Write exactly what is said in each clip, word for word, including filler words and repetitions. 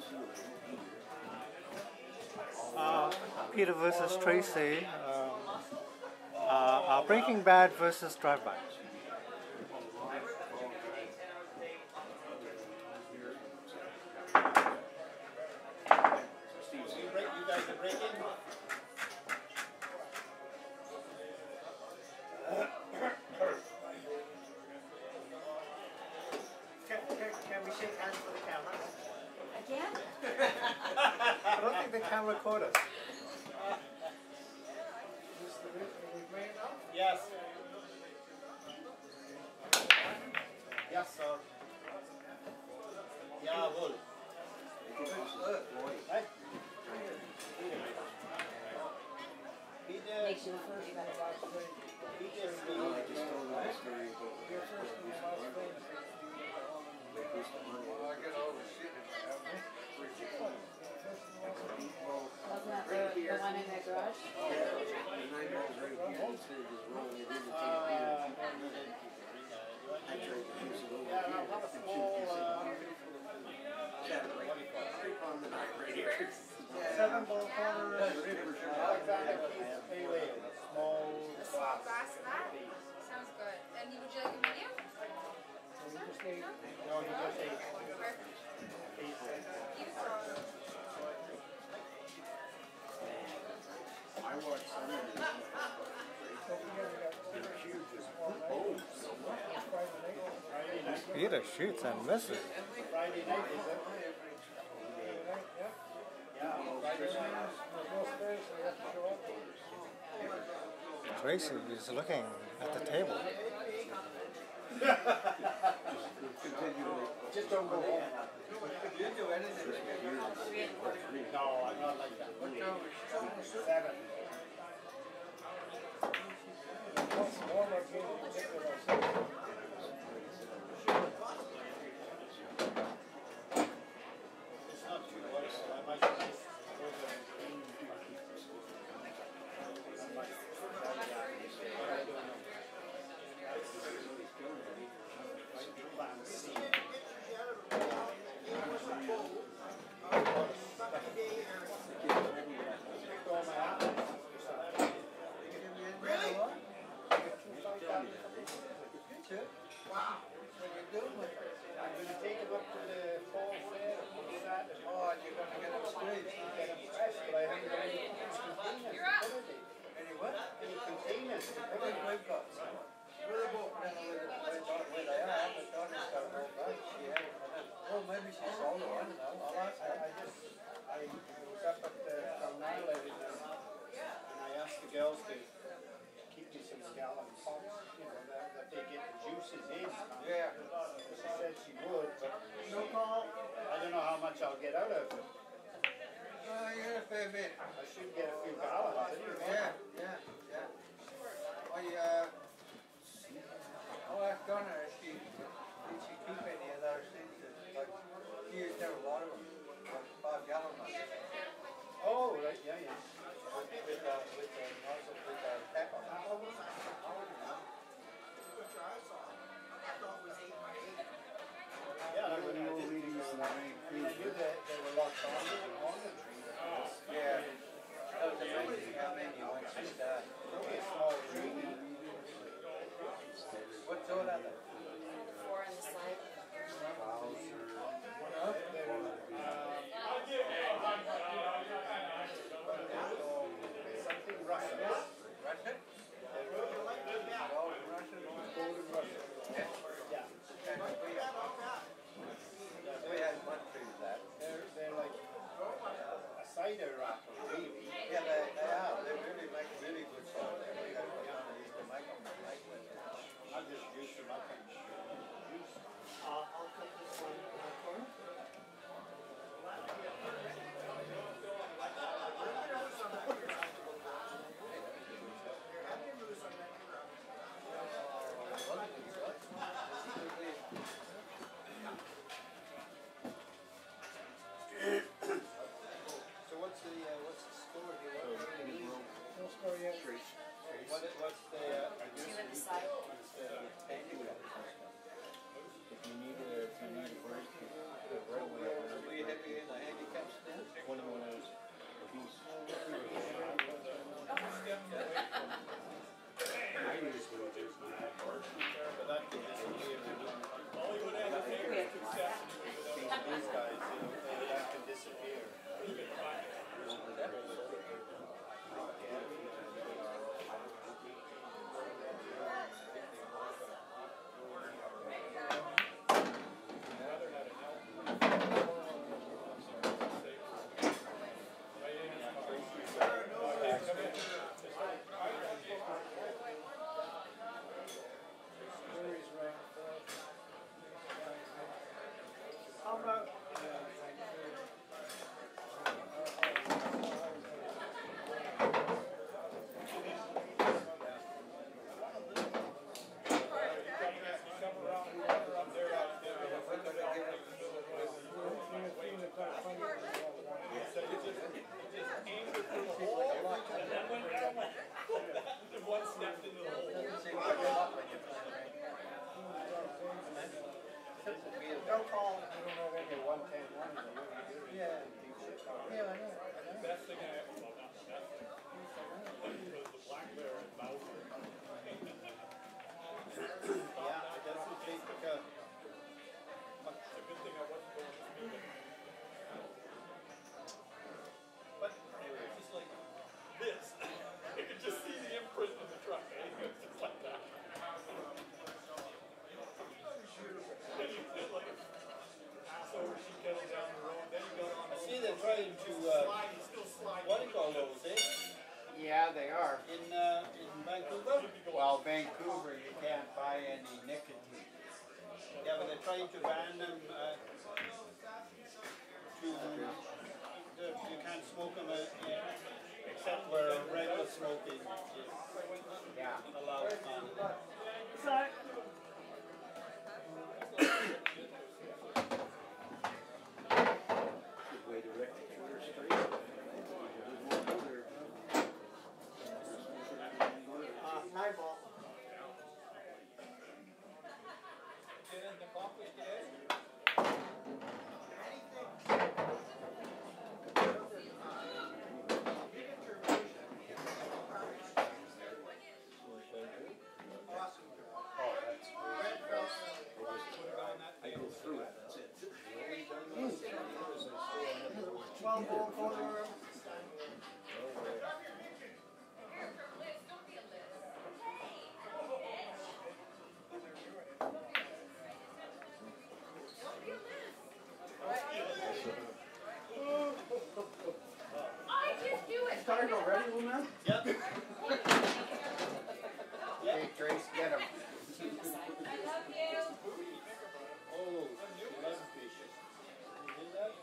Uh, Peter versus Tracy. Um, uh, uh, Breaking Bad versus Drive-By. You guys are breaking? Can, can, can we shake hands for the camera? Again? I don't think they can record us. Yes. Yes, sir. Jawohl. Right? Makes you first better. Wasn't that the, the one in the garage? Seven ball corners, Alexander Keith Pale Ale, small A small glass of that? Sounds good. And would you like a medium? No, he just ate. Perfect. Eight cents. Keep it going. I watched some of these. They're huge as well. Friday night. Peter shoots and misses. Friday night, is it? Yeah, Friday night. Tracy is looking at the table. Just don't go home. No, I'm not like that. Seven. It's not too late, so I might just go there and clean. Girls to keep me some scallop pots, you know, that, that they get the juices in. Yeah. She said she would, but no call. I don't know how much I'll get out of it. Uh, you got a fair bit. I should get a few gallons. Yeah, yeah, yeah. I, uh, I'll ask Donna if she, did she keep any of those things that, like, she used to have a lot of them, like five gallon ones. Oh, right, yeah, yeah. With, with, uh, with the nozzle, with the tap on it. Yeah, I mean, I didn't think of that. I mean, I knew that they were locked on, on the tree. Yeah. That was amazing how many once you start. Only a small tree. What's all of them? Four on the side. They were, uh, something Russian. Russian? Golden Russian? Golden Russian. Yeah. We had one tree of that. They're, they're like a cider apple, really. Yeah, they, they are. They really make really good cider. We had one used to make them. Make them. I just juice them up and juice. I'll, I'll cook this one in the corner. So what's the, uh, Yeah, they are. In, uh, in Vancouver? Well, Vancouver, you can't buy any nicotine. Yeah, but they're trying to ban them, uh, to, the, you can't smoke them, uh, yeah, except where regular smoking is Yeah. allowed. Um, uh, Nightball. Starting already, Luna? Yep. Hey, Trace, get him. I love you. Oh, she loves fishes. You hear that?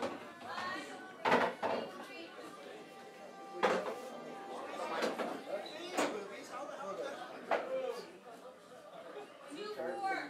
Two, four.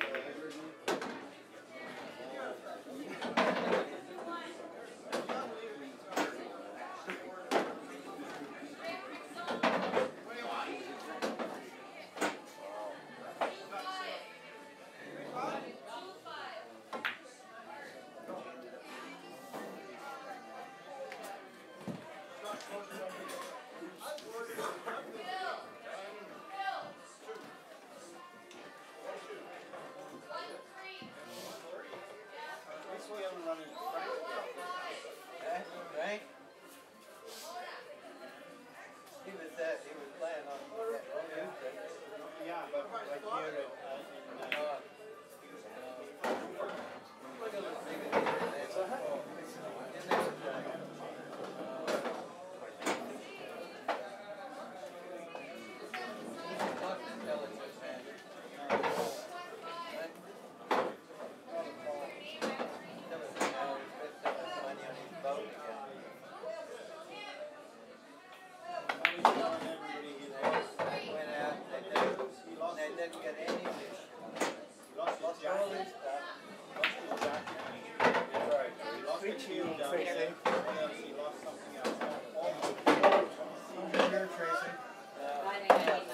This way I'm running. Eh, Frank? He was that, he was playing on that Tuesday. Yeah, but like here in, uh, in, uh, Look at this thing that he was in there. Talk to intelligence, man. Finding any